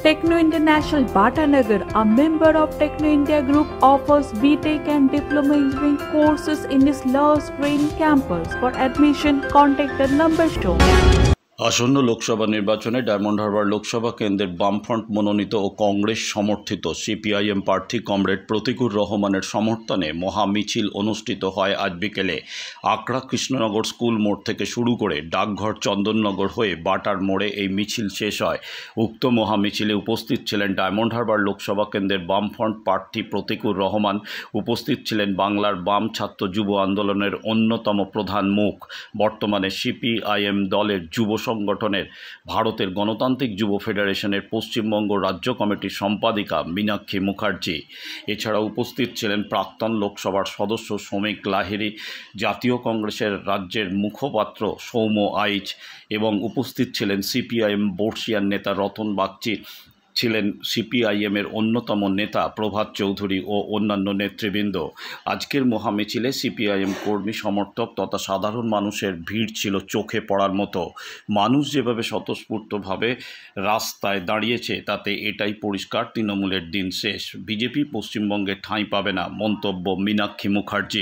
Techno International Bhatanagar, a member of Techno India Group, offers BTech and Diploma Engineering courses in its Love Green campus. For admission, contact the number shown. আসন্ন লোকসভা নির্বাচনে diamond Harbour Lok Sabha কেন্দ্রের বামফ্রন্ট মনোনীত ও কংগ্রেস সমর্থিত CPIM প্রার্থী comrade প্রতীকুর রহমানের সমর্থনে মহা মিছিল অনুষ্ঠিত হয় আজ বিকেলে আকড়া কৃষ্ণনগর স্কুল মোড় থেকে শুরু করে ডাকঘর চন্দননগর হয়ে বাটার মোড়ে এই মিছিল শেষ হয়। উক্ত মহা মিছিলে উপস্থিত ছিলেন ডায়মন্ড হারবার লোকসভা কেন্দ্রের বামফ্রন্ট প্রার্থী প্রতীকুর রহমান, উপস্থিত ছিলেন বাংলার বাম ছাত্র যুব আন্দোলনের অন্যতম প্রধান মুখ, বর্তমানে সিপিআইএম দলের যুব সংগঠনের ভারতের গণতান্ত্রিক যুব ফেডারেশনের পশ্চিমবঙ্গ রাজ্য কমিটির সম্পাদিকা মীনাক্ষী মুখার্জি। এছাড়া উপস্থিত ছিলেন প্রাক্তন লোকসভার সদস্য শ্রমিক লাহিড়ী, জাতীয় কংগ্রেসের রাজ্যের মুখপাত্র সৌম্য আইচ এবং উপস্থিত ছিলেন সিপিআইএম বর্ষিয়ান নেতা রতন বাগচি, ছিলেন সিপিআইএমের অন্যতম নেতা প্রভাত চৌধুরী ও অন্যান্য নেতৃবৃন্দ। আজকের মহামিছিলে সিপিআইএম কর্মী সমর্থক তথা সাধারণ মানুষের ভিড় ছিল চোখে পড়ার মতো। মানুষ যেভাবে স্বতঃস্ফূর্তভাবে রাস্তায় দাঁড়িয়েছে তাতে এটাই পরিষ্কার তৃণমূলের দিন শেষ, বিজেপি পশ্চিমবঙ্গে ঠাঁই পাবে না, মন্তব্য মীনাক্ষী মুখার্জি।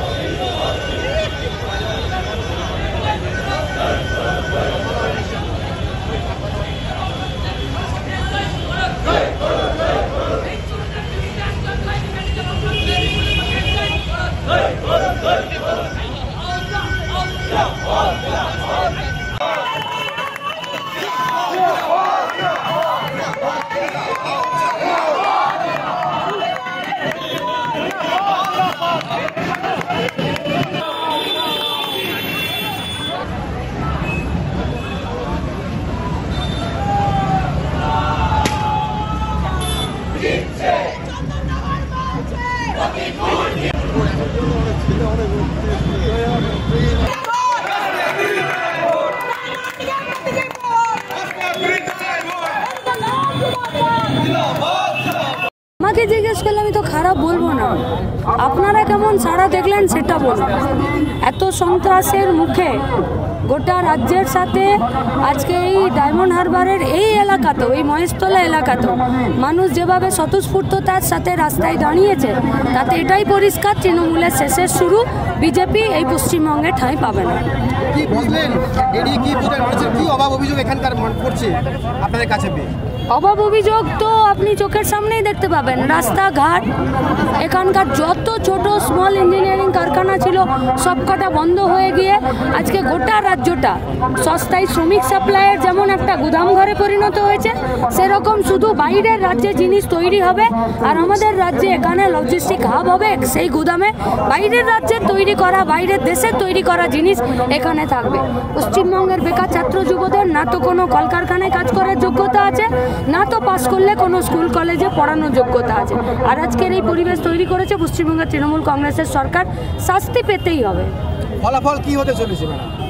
আমাকে জিজ্ঞেস করলে আমি তো খারাপ বলবো না, আপনারা কেমন সাড়া দেখলেন সেটা বলুন। এত সন্ত্রাসের মুখে গোটা রাজ্যের সাথে আজকে এই ডায়মন্ড হারবারের এই এলাকাতেও, এই মহেশতলা এলাকাতেও মানুষ যেভাবে স্বতঃস্ফূর্ততার সাথে রাস্তায় দাঁড়িয়েছে তাতে এটাই পরিষ্কার তৃণমূলের শেষের শুরু, বিজেপি এই পশ্চিমবঙ্গে ঠাঁই পাবে না। কি বুঝলেন কি বুঝলেন মানুষের কি অভাব অভিযোগ এখানকার পড়ছে আপনাদের কাছে? অভাব অভিযোগ তো আপনি চোখের সামনেই দেখতে পাবেন, রাস্তাঘাট, এখানকার যত ছোট স্মল ইঞ্জিনিয়ারিং কারখানা ছিল সবকটা বন্ধ হয়ে গিয়ে আজকে গোটা রাজ্যটা সস্তায় শ্রমিক সাপ্লাইয়ের যেমন একটা গুদাম ঘরে পরিণত হয়েছে, সেরকম শুধু বাইরের রাজ্যে জিনিস তৈরি হবে আর আমাদের রাজ্যে এখানে লজিস্টিক হাব হবে, সেই গুদামে বাইরের রাজ্যের তৈরি করা, বাইরের দেশের তৈরি করা জিনিস এখানে থাকবে। পশ্চিমবঙ্গের বেকার ছাত্র যুবদের না তো কোনো কলকারখানায় কাজ করার যোগ্যতা আছে, না তো পাস করলে কোনো স্কুল কলেজে পড়ানোর যোগ্যতা আছে। আর আজকের এই পরিবেশ তৈরি করেছে পশ্চিমবঙ্গের তৃণমূল কংগ্রেসের সরকার, শাস্তি পেতেই হবে। ফলাফল কি হতে চলেছে?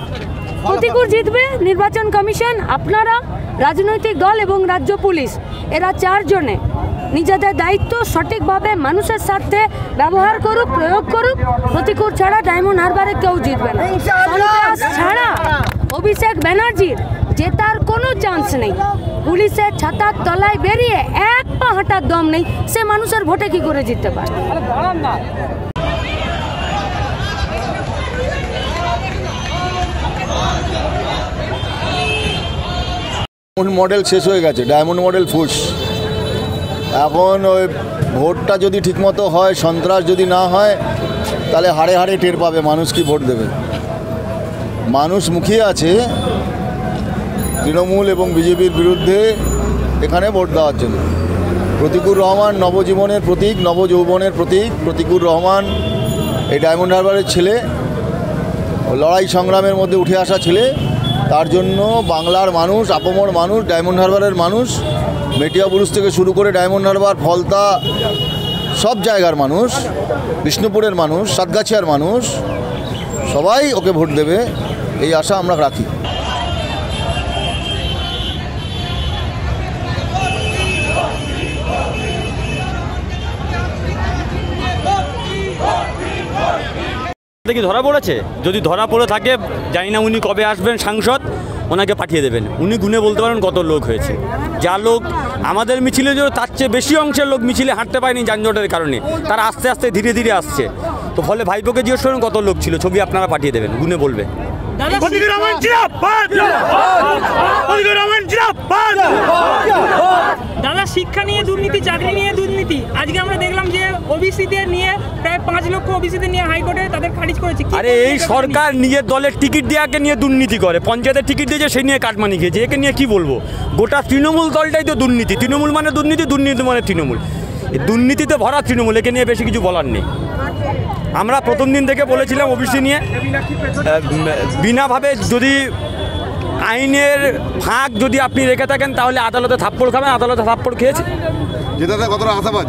প্রতিকূল জিতবে নির্বাচন কমিশন, আপনারা, রাজনৈতিক দল এবং রাজ্য পুলিশ, এরা চারজনে নিজেদের দায়িত্ব সঠিকভাবে মানুষের স্বার্থে ব্যবহার করুক, প্রয়োগ করুক। প্রতিকূল ছাড়া ডায়মন্ড হারবারে কেউ জিতবে না। সন্ত্রাস ছাড়া অভিষেক ব্যানার্জির জেতার কোনো চান্স নেই। পুলিশের ছাতার তলায় বেরিয়ে এক পা হাঁটার দম নেই, সে মানুষের ভোটে কি করে জিততে পারে? মডেল শেষ হয়ে গেছে, ডায়মন্ড মডেল ফুস। এখন ওই ভোটটা যদি ঠিকমতো হয়, সন্ত্রাস যদি না হয়, তাহলে হাড়ে হাড়ে টের পাবে মানুষ কি ভোট দেবে। মানুষ মুখিয়ে আছে তৃণমূল এবং বিজেপির বিরুদ্ধে এখানে ভোট দেওয়ার জন্য। প্রতীকুর রহমান নবজীবনের প্রতীক, নবযৌবনের প্রতীক। প্রতীকুর রহমান এই ডায়মন্ড হারবারের ছেলে, লড়াই সংগ্রামের মধ্যে উঠে আসা ছেলে। তার জন্য বাংলার মানুষ, আপামর মানুষ, ডায়মন্ড হারবারের মানুষ, মেটিয়া বুরুজ থেকে শুরু করে ডায়মন্ড হারবার, ফলতা, সব জায়গার মানুষ, বিষ্ণুপুরের মানুষ, সাতগাছিয়ার মানুষ, সবাই ওকে ভোট দেবে এই আশা আমরা রাখি। কি ধরা পড়েছে? যদি ধরা পড়ে থাকে জানি না উনি কবে আসবেন সাংসদ, ওনাকে পাঠিয়ে দেবেন। উনি গুনে বলতে পারেন কত লোক হয়েছে। যা লোক আমাদের মিছিলে যে তার চেয়ে বেশি অংশের লোক মিছিলে হাঁটতে পারেনি যানজটের কারণে, তারা আস্তে আস্তে ধীরে ধীরে আসছে। তো ফলে ভাইপোকে জিজ্ঞেস করুন কত লোক ছিল, ছবি আপনারা পাঠিয়ে দেবেন, গুনে বলবে। দাদা, শিক্ষা নিয়ে দুর্নীতি, চাকরি নিয়ে দুর্নীতি, আজকে আমরা দেখলাম যে ওবিসিদের নিয়ে প্রায় 5 লক্ষ ওবিসিদের নিয়ে হাইকোর্টে তাদের খারিজ করেছে। আরে এই সরকার নিজের দলের টিকিট দেওয়াকে নিয়ে দুর্নীতি করে, পঞ্চায়েতের টিকিট দিয়েছে সেই নিয়ে কাটমানি খেয়েছে, একে নিয়ে কি বলবো? গোটা তৃণমূল দলটাই তো দুর্নীতি, তৃণমূল মানে দুর্নীতি, দুর্নীতি মানে তৃণমূল, দুর্নীতিতে ভরা তৃণমূল, একে নিয়ে বেশি কিছু বলার নেই। আমরা প্রথম দিন থেকে বলেছিলাম ওবিসি নিয়ে বিনাভাবে যদি আইনের ফাঁক যদি আপনি রেখে থাকেন তাহলে আদালতে থাপ্পড় খাবেন, আদালতে থাপ্পড় খেয়েছে। যেটাতে কতটা আশাবাদী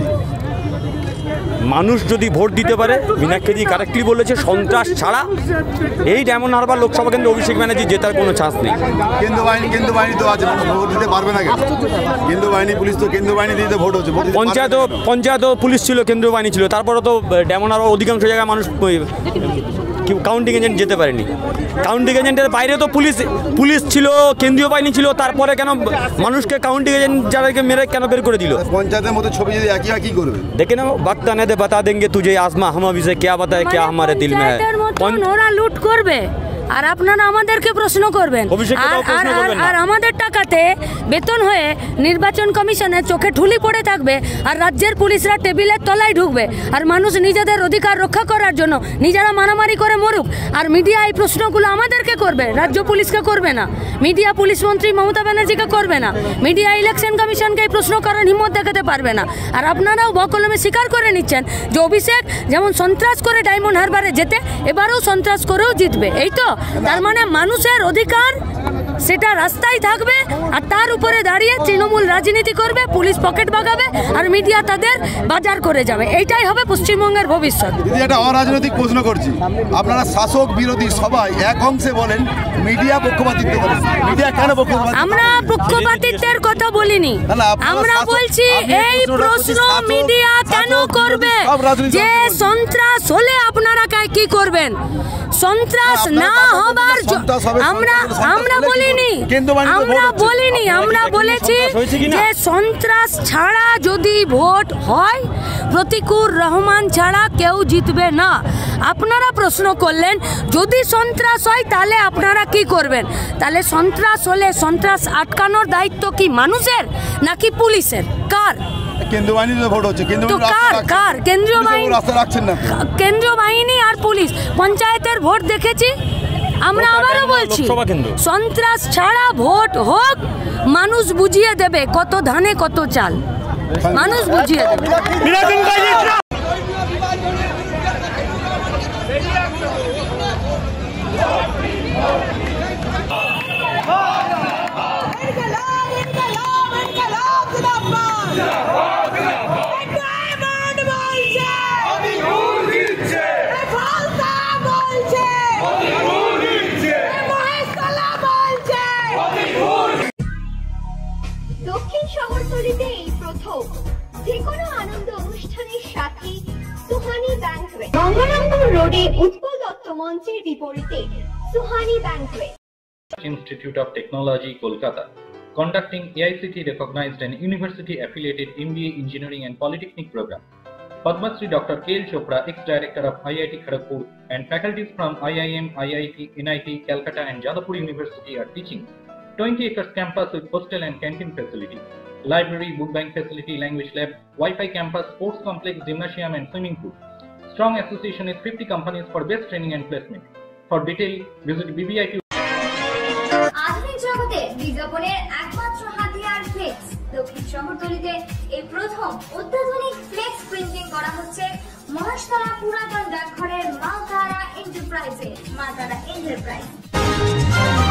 মানুষ যদি ভোট দিতে পারে, মীনাক্ষী কারেক্টলি বলেছে, সন্ত্রাস ছাড়া এই ডায়মন্ড হারবার লোকসভা কেন্দ্রে অভিষেক ব্যানার্জি জেতার কোনো চান্স নেই। কেন্দ্র বাহিনী তো আছে, ভোট দিতে পারবে না কেন? কেন্দ্র বাহিনী, পুলিশ তো কেন্দ্র বাহিনী দিতে ভোট হচ্ছে। পঞ্চায়েতও পুলিশ ছিল, কেন্দ্রীয় বাহিনী ছিল, তারপরে তো ডায়মন্ড হারবার অধিকাংশ জায়গায় মানুষ কাউন্টিং এজেন্ট যেতে পারেনি। কাউন্টিং এজেন্টের বাইরে তো পুলিশ ছিল, কেন্দ্রীয় বাহিনী ছিল, তারপরে কেন মানুষকে কাউন্টিং এজেন্ট যাদেরকে মেরে কেন বের করে দিল? পঞ্চায়েতের মধ্যে ছবি যদি একই করবে, দেখে নাও, वक्त आने दे बता देंगे तुझे आजमा, हम अभी से क्या बताए क्या हमारे दिल में है। ওরা লুট করবে আর আপনারা আমাদেরকে প্রশ্ন করবেন, আর আমাদের টাকাতে বেতন হয়ে নির্বাচন কমিশনের চোখে ঠুলি পড়ে থাকবে, আর রাজ্যের পুলিশরা টেবিলের তলায় ঢুকবে, আর মানুষ নিজেদের অধিকার রক্ষা করার জন্য নিজেরা মারামারি করে মরুক, আর মিডিয়া এই প্রশ্নগুলো আমাদেরকে করবে, রাজ্য পুলিশকে করবে না, মিডিয়া পুলিশ মন্ত্রী মমতা ব্যানার্জিকে করবে না, মিডিয়া ইলেকশন কমিশনকে এই প্রশ্ন করার হিম্মত দেখাতে পারবে না। আর আপনারাও বকলমে স্বীকার করে নিচ্ছেন যে অভিষেক যেমন সন্ত্রাস করে ডায়মন্ড হারবারে যেতে, এবারেও সন্ত্রাস করেও জিতবে। এই তো তার মানে মানুষের অধিকার সেটা রাস্তায় থাকবে, আর তার উপরে দাঁড়িয়ে তৃণমূল রাজনীতি করবে, পুলিশ পকেট বাগাবে, আর মিডিয়া তাদের বাজার করে যাবে। এইটাই হবে পশ্চিমবঙ্গের ভবিষ্যৎ। দিদি, একটা অরাজনৈতিক প্রশ্ন করছি, আপনারা শাসক বিরোধী সবাই এক অংশে বলেন মিডিয়া পক্ষপাতিত্ব করে, মিডিয়া কেন পক্ষপাতিত্ব? আমরা পক্ষপাতিত্বের কথা বলিনি, আমরা বলছি এই প্রশ্ন মিডিয়া কেন করবে যে সন্ত্রাস হলে আপনারা কি করবেন? সন্ত্রাস না হবার আমরা বলিনি, আমরা বলেছি যে সন্ত্রাস ছাড়া যদি ভোট হয়, প্রতিকুর রহমান ছাড়া কেউ জিতবে না। আপনারা প্রশ্ন করলেন যদি সন্ত্রাস হয় তাহলে আপনারা কি করবেন? তাহলে সন্ত্রাস হলে সন্ত্রাস আটকানোর দায়িত্ব কি মানুষের নাকি পুলিশের? কার? কেন্দ্রীয় বাহিনীতে ভোট হচ্ছে, কেন্দ্রীয় বাহিনী আর পুলিশ। পঞ্চায়েতের ভোট দেখেছি আমরা, আবারও বলছি সন্ত্রাস ছাড়া ভোট হোক, মানুষ বুঝিয়ে দেবে কত ধানে কত চাল, মানুষ বুঝিয়ে দেবে। দক্ষিণ শহরতলিতে এই প্রথম যেকোনো আনন্দ অনুষ্ঠানের সাথে সুহানি ব্যাংকুয়েট, গঙ্গারামপুর রোডে উৎপল দত্ত মঞ্চের বিপরীতে Suhani banquet. Institute of Technology, Kolkata, conducting AICT recognized and university affiliated MBA Engineering and Polytechnic program. Padma Shri Dr. K.L. Chopra, ex-director of IIT Kharagpur, and faculties from IIM, IIT, NIT, Calcutta and Jadavpur University are teaching. 20 acres campus with hostel and canteen facility, library, book bank facility, language lab, Wi-Fi campus, sports complex, gymnasium and swimming pool. Strong association with 50 companies for best training and placement. For detail, visit BBIT. আধুনিক জগতে বিজ্ঞাপনের একমাত্র হাতিয়ার flakes. দক্ষিণ শহরতলিতে এই প্রথম অত্যাধুনিক flakes printing করা হচ্ছে মহেশতলা পুরাতন ডাকঘরের মা তারা এন্টারপ্রাইজে।